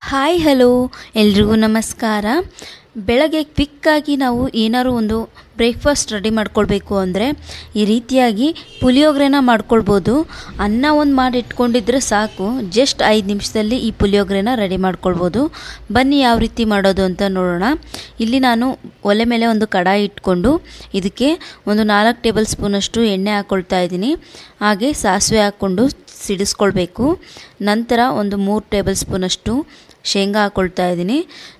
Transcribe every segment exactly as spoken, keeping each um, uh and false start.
Hi hello ಎಲ್ರಿಗೂ ನಮಸ್ಕಾರ. ಬೆಳಗ್ಗೆ ಕ್ವಿಕ್ಕಾಗಿ ನಾವು ಏನಾದರೂ ಒಂದು ಬ್ರೇಕ್ಫಾಸ್ಟ್ ರೆಡಿ ಮಾಡ್ಕೊಳ್ಬೇಕು ಅಂದರೆ ಈ ರೀತಿಯಾಗಿ ಪುಳಿಯೋಗರೆನ ಮಾಡ್ಕೊಳ್ಬೋದು. ಅನ್ನ ಒಂದು ಮಾಡಿ ಇಟ್ಕೊಂಡಿದ್ರೆ ಸಾಕು, ಜಸ್ಟ್ ಐದು ನಿಮಿಷದಲ್ಲಿ ಈ ಪುಳಿಯೋಗರೆನ ರೆಡಿ ಮಾಡ್ಕೊಳ್ಬೋದು. ಬನ್ನಿ ಯಾವ ರೀತಿ ಮಾಡೋದು ಅಂತ ನೋಡೋಣ. ಇಲ್ಲಿ ನಾನು ಒಲೆ ಮೇಲೆ ಒಂದು ಕಡಾಯಿ ಇಟ್ಕೊಂಡು ಇದಕ್ಕೆ ಒಂದು ನಾಲ್ಕು ಟೇಬಲ್ ಸ್ಪೂನಷ್ಟು ಎಣ್ಣೆ ಹಾಕ್ಕೊಳ್ತಾ ಇದ್ದೀನಿ. ಹಾಗೆ ಸಾಸಿವೆ ಹಾಕ್ಕೊಂಡು ಸಿಡಿಸ್ಕೊಳ್ಬೇಕು. ನಂತರ ಒಂದು ಮೂರು ಟೇಬಲ್ ಸ್ಪೂನಷ್ಟು ಶೇಂಗಾ ಹಾಕ್ಕೊಳ್ತಾ ಇದ್ದೀನಿ.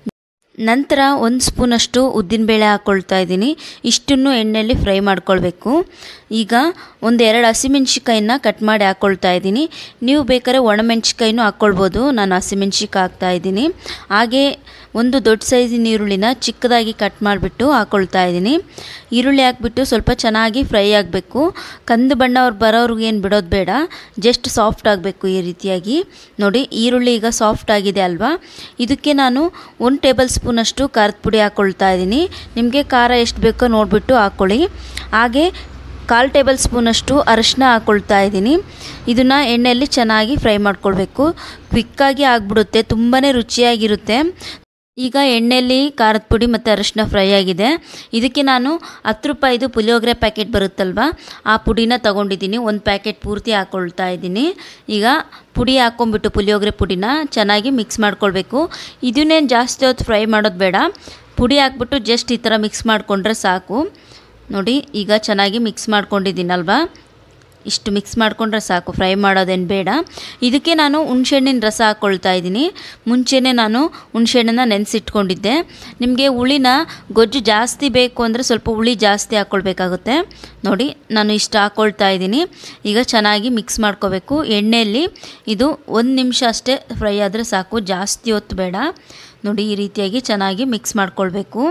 ನಂತರ ಒಂದು ಸ್ಪೂನಷ್ಟು ಉದ್ದಿನಬೇಳೆ ಹಾಕ್ಕೊಳ್ತಾ ಇದ್ದೀನಿ. ಇಷ್ಟನ್ನು ಎಣ್ಣೆಯಲ್ಲಿ ಫ್ರೈ ಮಾಡ್ಕೊಳ್ಬೇಕು. ಈಗ ಒಂದು ಎರಡು ಹಸಿಮೆಣ್ಸಿಕಾಯಿನ ಕಟ್ ಮಾಡಿ ಹಾಕ್ಕೊಳ್ತಾ ಇದ್ದೀನಿ. ನೀವು ಬೇಕಾದ್ರೆ ಒಣಮೆಣ್ಸಿಕಾಯಿನೂ ಹಾಕ್ಕೊಳ್ಬೋದು. ನಾನು ಹಸಿಮೆಣ್ಸಿಕಾಯಿ ಹಾಕ್ತಾ ಇದ್ದೀನಿ. ಹಾಗೆ ಒಂದು ದೊಡ್ಡ ಸೈಜಿನ ಈರುಳ್ಳಿನ ಚಿಕ್ಕದಾಗಿ ಕಟ್ ಮಾಡಿಬಿಟ್ಟು ಹಾಕ್ಕೊಳ್ತಾ ಇದ್ದೀನಿ. ಈರುಳ್ಳಿ ಹಾಕ್ಬಿಟ್ಟು ಸ್ವಲ್ಪ ಚೆನ್ನಾಗಿ ಫ್ರೈ ಆಗಬೇಕು. ಕಂದು ಬಣ್ಣ ಅವ್ರು ಬರೋವ್ರಿಗೆ ಏನು ಬಿಡೋದು ಬೇಡ, ಜಸ್ಟ್ ಸಾಫ್ಟ್ ಆಗಬೇಕು. ಈ ರೀತಿಯಾಗಿ ನೋಡಿ, ಈರುಳ್ಳಿ ಈಗ ಸಾಫ್ಟ್ ಆಗಿದೆ ಅಲ್ವಾ. ಇದಕ್ಕೆ ನಾನು ಒಂದು ಟೇಬಲ್ ಸ್ಪೂನಷ್ಟು ಖಾರದ ಪುಡಿ ಹಾಕ್ಕೊಳ್ತಾ ಇದ್ದೀನಿ. ನಿಮಗೆ ಖಾರ ಎಷ್ಟು ಬೇಕೋ ನೋಡಿಬಿಟ್ಟು ಹಾಕ್ಕೊಳ್ಳಿ. ಹಾಗೆ ಕಾಲು ಟೇಬಲ್ ಸ್ಪೂನಷ್ಟು ಅರಿಶಿನ ಹಾಕ್ಕೊಳ್ತಾ ಇದ್ದೀನಿ. ಇದನ್ನು ಎಣ್ಣೆಯಲ್ಲಿ ಚೆನ್ನಾಗಿ ಫ್ರೈ ಮಾಡ್ಕೊಳ್ಬೇಕು. ಕ್ವಿಕ್ಕಾಗಿ ಆಗಿಬಿಡುತ್ತೆ, ತುಂಬಾ ರುಚಿಯಾಗಿರುತ್ತೆ. ಈಗ ಎಣ್ಣೆಯಲ್ಲಿ ಖಾರದ ಪುಡಿ ಮತ್ತು ಅರಿಶಿನ ಫ್ರೈ ಆಗಿದೆ. ಇದಕ್ಕೆ ನಾನು ಹತ್ತು ರೂಪಾಯಿದು ಪುಳಿಯೋಗರೆ ಪ್ಯಾಕೆಟ್ ಬರುತ್ತಲ್ವ, ಆ ಪುಡಿನ ತೊಗೊಂಡಿದ್ದೀನಿ. ಒಂದು ಪ್ಯಾಕೆಟ್ ಪೂರ್ತಿ ಹಾಕ್ಕೊಳ್ತಾ ಇದ್ದೀನಿ. ಈಗ ಪುಡಿ ಹಾಕ್ಕೊಂಬಿಟ್ಟು ಪುಳಿಯೋಗರೆ ಪುಡಿನ ಚೆನ್ನಾಗಿ ಮಿಕ್ಸ್ ಮಾಡ್ಕೊಳ್ಬೇಕು. ಇದನ್ನೇನು ಜಾಸ್ತಿ ಹೊತ್ತು ಫ್ರೈ ಮಾಡೋದು ಬೇಡ, ಪುಡಿ ಹಾಕ್ಬಿಟ್ಟು ಜಸ್ಟ್ ಈ ಥರ ಮಿಕ್ಸ್ ಮಾಡಿಕೊಂಡ್ರೆ ಸಾಕು. ನೋಡಿ, ಈಗ ಚೆನ್ನಾಗಿ ಮಿಕ್ಸ್ ಮಾಡ್ಕೊಂಡಿದ್ದೀನಲ್ವ, ಇಷ್ಟು ಮಿಕ್ಸ್ ಮಾಡಿಕೊಂಡ್ರೆ ಸಾಕು, ಫ್ರೈ ಮಾಡೋದೇನು ಬೇಡ. ಇದಕ್ಕೆ ನಾನು ಹುಣಸೆಹಣ್ಣಿನ ರಸ ಹಾಕ್ಕೊಳ್ತಾ ಇದ್ದೀನಿ. ಮುಂಚೆನೇ ನಾನು ಹುಣಸೆಹಣ್ಣನ್ನು ನೆನೆಸಿಟ್ಕೊಂಡಿದ್ದೆ. ನಿಮಗೆ ಹುಳಿನ ಗೊಜ್ಜು ಜಾಸ್ತಿ ಬೇಕು ಅಂದರೆ ಸ್ವಲ್ಪ ಹುಳಿ ಜಾಸ್ತಿ ಹಾಕ್ಕೊಳ್ಬೇಕಾಗುತ್ತೆ. ನೋಡಿ, ನಾನು ಇಷ್ಟು ಹಾಕ್ಕೊಳ್ತಾ ಇದ್ದೀನಿ. ಈಗ ಚೆನ್ನಾಗಿ ಮಿಕ್ಸ್ ಮಾಡ್ಕೋಬೇಕು ಎಣ್ಣೆಯಲ್ಲಿ. ಇದು ಒಂದು ನಿಮಿಷ ಅಷ್ಟೇ ಫ್ರೈ ಆದರೆ ಸಾಕು, ಜಾಸ್ತಿ ಹೊತ್ತು ಬೇಡ. ನೋಡಿ, ಈ ರೀತಿಯಾಗಿ ಚೆನ್ನಾಗಿ ಮಿಕ್ಸ್ ಮಾಡ್ಕೊಳ್ಬೇಕು.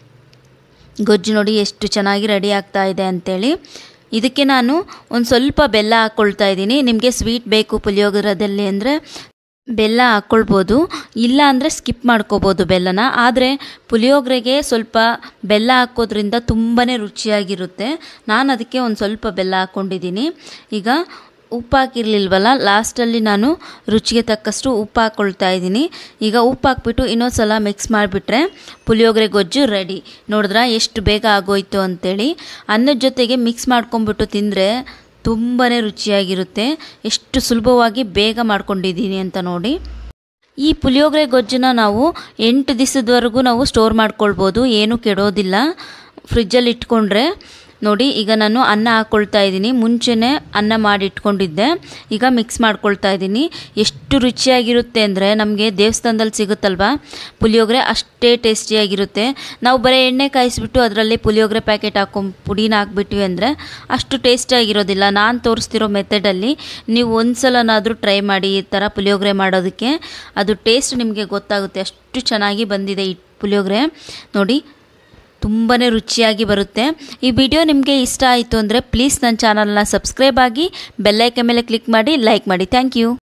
ಗೊಜ್ಜು ನೋಡಿ ಎಷ್ಟು ಚೆನ್ನಾಗಿ ರೆಡಿ ಆಗ್ತಾ ಇದೆ ಅಂಥೇಳಿ. ಇದಕ್ಕೆ ನಾನು ಒಂದು ಸ್ವಲ್ಪ ಬೆಲ್ಲ ಹಾಕ್ಕೊಳ್ತಾ ಇದ್ದೀನಿ. ನಿಮಗೆ ಸ್ವೀಟ್ ಬೇಕು ಪುಳಿಯೋಗರದಲ್ಲಿ ಅಂದರೆ ಬೆಲ್ಲ ಹಾಕ್ಕೊಳ್ಬೋದು, ಇಲ್ಲ ಅಂದರೆ ಸ್ಕಿಪ್ ಮಾಡ್ಕೋಬೋದು ಬೆಲ್ಲನ. ಆದರೆ ಪುಳಿಯೋಗರೆಗೆ ಸ್ವಲ್ಪ ಬೆಲ್ಲ ಹಾಕೋದ್ರಿಂದ ತುಂಬಾ ರುಚಿಯಾಗಿರುತ್ತೆ. ನಾನು ಅದಕ್ಕೆ ಒಂದು ಸ್ವಲ್ಪ ಬೆಲ್ಲ ಹಾಕ್ಕೊಂಡಿದ್ದೀನಿ. ಈಗ ಉಪ್ಪು ಹಾಕಿರಲಿಲ್ವಲ್ಲ, ಲಾಸ್ಟಲ್ಲಿ ನಾನು ರುಚಿಗೆ ತಕ್ಕಷ್ಟು ಉಪ್ಪು ಹಾಕ್ಕೊಳ್ತಾ ಇದ್ದೀನಿ. ಈಗ ಉಪ್ಪು ಹಾಕ್ಬಿಟ್ಟು ಇನ್ನೊಂದು ಸಲ ಮಿಕ್ಸ್ ಮಾಡಿಬಿಟ್ರೆ ಪುಳಿಯೋಗರೆ ಗೊಜ್ಜು ರೆಡಿ. ನೋಡಿದ್ರಾ ಎಷ್ಟು ಬೇಗ ಆಗೋಯ್ತು ಅಂಥೇಳಿ. ಅನ್ನದ ಜೊತೆಗೆ ಮಿಕ್ಸ್ ಮಾಡ್ಕೊಂಬಿಟ್ಟು ತಿಂದರೆ ತುಂಬಾ ರುಚಿಯಾಗಿರುತ್ತೆ. ಎಷ್ಟು ಸುಲಭವಾಗಿ ಬೇಗ ಮಾಡ್ಕೊಂಡಿದ್ದೀನಿ ಅಂತ ನೋಡಿ. ಈ ಪುಳಿಯೋಗರೆ ಗೊಜ್ಜನ್ನ ನಾವು ಎಂಟು ದಿವಸದವರೆಗೂ ನಾವು ಸ್ಟೋರ್ ಮಾಡ್ಕೊಳ್ಬೋದು, ಏನೂ ಕೆಡೋದಿಲ್ಲ ಫ್ರಿಜ್ಜಲ್ಲಿ ಇಟ್ಕೊಂಡ್ರೆ. ನೋಡಿ, ಈಗ ನಾನು ಅನ್ನ ಹಾಕ್ಕೊಳ್ತಾ ಇದ್ದೀನಿ. ಮುಂಚೆನೇ ಅನ್ನ ಮಾಡಿ ಇಟ್ಕೊಂಡಿದ್ದೆ. ಈಗ ಮಿಕ್ಸ್ ಮಾಡ್ಕೊಳ್ತಾ ಇದ್ದೀನಿ. ಎಷ್ಟು ರುಚಿಯಾಗಿರುತ್ತೆ ಅಂದರೆ, ನಮಗೆ ದೇವಸ್ಥಾನದಲ್ಲಿ ಸಿಗುತ್ತಲ್ವ ಪುಳಿಯೋಗರೆ, ಅಷ್ಟೇ ಟೇಸ್ಟಿಯಾಗಿರುತ್ತೆ. ನಾವು ಬರೀ ಎಣ್ಣೆ ಕಾಯಿಸ್ಬಿಟ್ಟು ಅದರಲ್ಲಿ ಪುಳಿಯೋಗರೆ ಪ್ಯಾಕೆಟ್ ಹಾಕೊಂಡು ಪುಡಿನ ಹಾಕ್ಬಿಟ್ವಿ ಅಂದರೆ ಅಷ್ಟು ಟೇಸ್ಟಿಯಾಗಿರೋದಿಲ್ಲ. ನಾನು ತೋರಿಸ್ತಿರೋ ಮೆಥಡಲ್ಲಿ ನೀವು ಒಂದು ಸಲನಾದರೂ ಟ್ರೈ ಮಾಡಿ ಈ ಥರ ಪುಳಿಯೋಗರೆ ಮಾಡೋದಕ್ಕೆ. ಅದು ಟೇಸ್ಟ್ ನಿಮಗೆ ಗೊತ್ತಾಗುತ್ತೆ, ಅಷ್ಟು ಚೆನ್ನಾಗಿ ಬಂದಿದೆ ಈ ಪುಳಿಯೋಗರೆ. ನೋಡಿ, ತುಂಬಾ ರುಚಿಯಾಗಿ ಬರುತ್ತೆ. ಈ ವಿಡಿಯೋ ನಿಮಗೆ ಇಷ್ಟ ಆಯಿತು ಅಂದರೆ ಪ್ಲೀಸ್ ನನ್ನ ಚಾನಲ್ನ ಸಬ್ಸ್ಕ್ರೈಬ್ ಆಗಿ, ಬೆಲ್ ಐಕಾನ್ ಮೇಲೆ ಕ್ಲಿಕ್ ಮಾಡಿ, ಲೈಕ್ ಮಾಡಿ. Thank you.